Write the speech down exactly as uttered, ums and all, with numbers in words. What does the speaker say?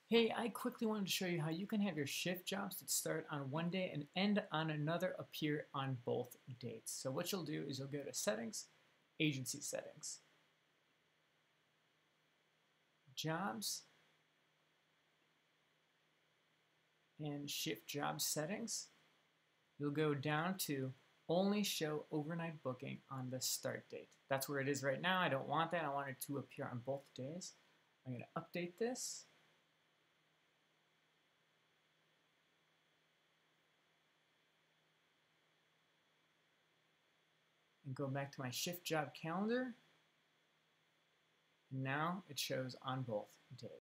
Hey, I quickly wanted to show you how you can have your shift jobs that start on one day and end on another appear on both dates. So what you'll do is you'll go to Settings, Agency Settings, Jobs, and Shift Job Settings. You'll go down to Only Show Overnight Booking on the Start Date. That's where it is right now. I don't want that. I want it to appear on both days. I'm going to update this. And go back to my shift job calendar. Now it shows on both days.